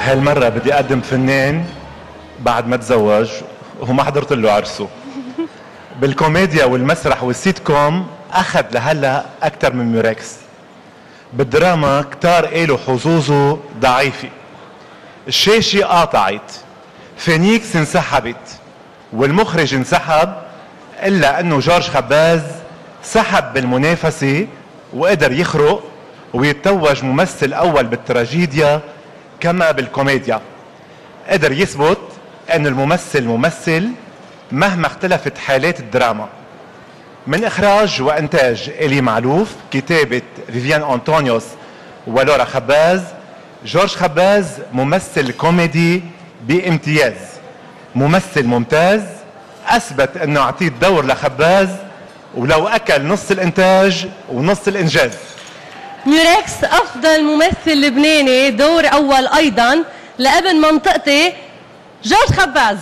هالمرة بدي أقدم فنان بعد ما تزوج وما حضرت له عرسه. بالكوميديا والمسرح والسيت كوم أخذ لهلا أكثر من ميركس. بالدراما كتار إله حظوظه ضعيفة. الشاشة قاطعت، فينيكس انسحبت، والمخرج انسحب، إلا أنه جورج خباز سحب بالمنافسة وقدر يخرق ويتوج ممثل أول بالتراجيديا كما بالكوميديا. قدر يثبت أن الممثل ممثل مهما اختلفت حالات الدراما. من إخراج وإنتاج إلي معلوف، كتابة فيفيان أنطونيوس ولورا خباز. جورج خباز ممثل كوميدي بامتياز، ممثل ممتاز، أثبت أنه أعطيه الدور لخباز ولو أكل نص الإنتاج ونص الإنجاز. ميركس أفضل ممثل لبناني دور أول أيضا لابن منطقتي جورج خباز.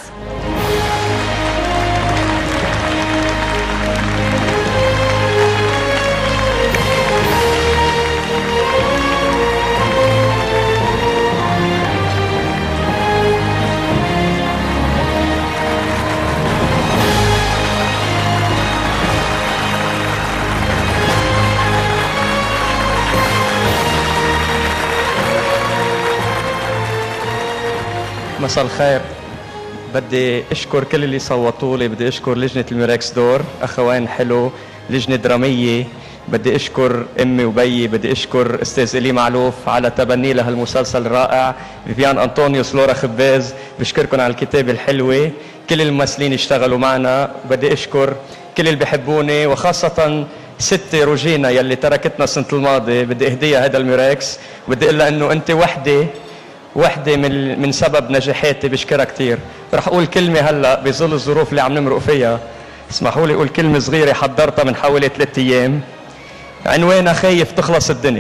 مساء الخير. بدي اشكر كل اللي صوتوا لي، بدي اشكر لجنة الميركس دور، اخوان حلو، لجنة درامية، بدي اشكر امي وبيي، بدي اشكر استاذ إلي معلوف على تبني لهالمسلسل الرائع، فيفيان أنطونيوس، لورا خباز، بشكركم على الكتابة الحلوة، كل الممثلين اشتغلوا معنا، بدي اشكر كل اللي بحبوني وخاصة ستي روجينا يلي تركتنا السنة الماضية، بدي اهديها هذا الميركس، بدي اقول لها انه انت وحدة من سبب نجاحاتي، بشكرها كثير. رح اقول كلمة هلا بظل الظروف اللي عم نمرق فيها، اسمحوا لي اقول كلمة صغيرة حضرتها من حوالي 3 ايام، عنوانها خايف تخلص الدنيا.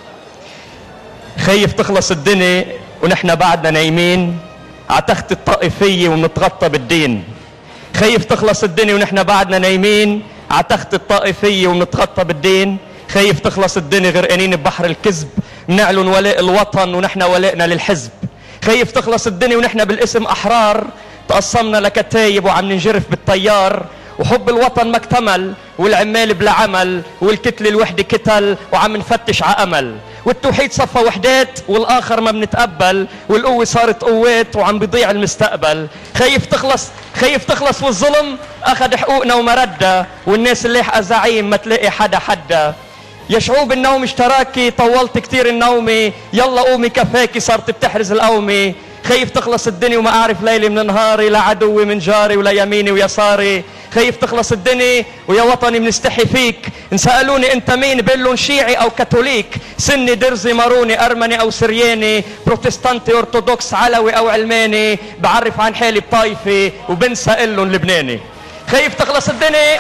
خايف تخلص الدنيا ونحن بعدنا نايمين على تخت الطائفية ومنتغطى بالدين. خايف تخلص الدنيا ونحن بعدنا نايمين على تخت الطائفية ومنتغطى بالدين. خايف تخلص الدنيا غرقانين ببحر الكذب، بنعلن ولاء الوطن ونحن ولائنا للحزب. خايف تخلص الدنيا ونحن بالاسم احرار، تقسمنا لكتايب وعم ننجرف بالطيار، وحب الوطن ما اكتمل والعمال بلا عمل والكتله الوحده كتل وعم نفتش على امل، والتوحيد صفى وحدات والاخر ما بنتقبل، والقوه صارت قوات وعم بيضيع المستقبل. خايف تخلص والظلم اخذ حقوقنا وما ردها، والناس اللاحقه زعيم ما تلاقي حدا. يا شعوب النوم اشتراكي طولت كتير النومي، يلا قومي كفاكي صارت بتحرز القومي. خايف تخلص الدنيا وما اعرف ليلي من نهاري، لا عدوي من جاري ولا يميني ويساري. خايف تخلص الدنيا ويا وطني بنستحي فيك، ان سالوني انت مين بقول شيعي او كاثوليك، سني درزي ماروني ارمني او سرياني، بروتستانتي ارثوذكس علوي او علماني، بعرف عن حالي بطايفي وبنسى قلن لبناني. خايف تخلص الدنيا،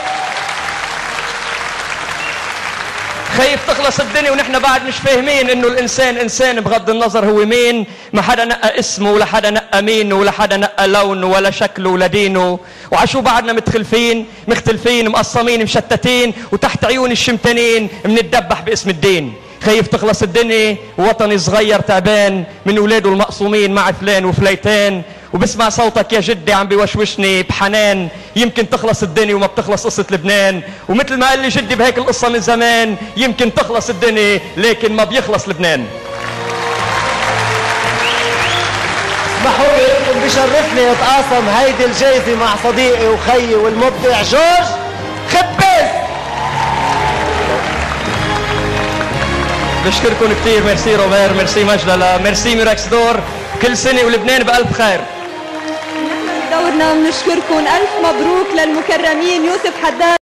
خايف تخلص الدنيا ونحن بعد مش فاهمين انه الانسان انسان بغض النظر هو مين. ما حدا نقى اسمه ولا حدا نقى مينه ولا حدا نقى لونه ولا شكله ولا دينه، وعشو بعدنا مختلفين مقسمين مشتتين، وتحت عيون الشمتانين منتدبح باسم الدين. خايف تخلص الدنيا ووطني صغير تعبان من اولاده المقسومين مع فلان وفليتان، وبسمع صوتك يا جدي عم بيوشوشني بحنان. يمكن تخلص الدنيا وما بتخلص قصة لبنان، ومثل ما قال لي جدي بهيك القصة من زمان، يمكن تخلص الدنيا لكن ما بيخلص لبنان. اسمحوا لي بشرفني اتقاسم هيدي الجايزة مع صديقي وخيي والمبدع جورج خباز. بشكركم كثير، ميرسي روبير، ميرسي مجدلة، ميرسي ميركس دور، كل سنة ولبنان بألف خير. دورنا بنشكركم، ألف مبروك للمكرمين يوسف حداد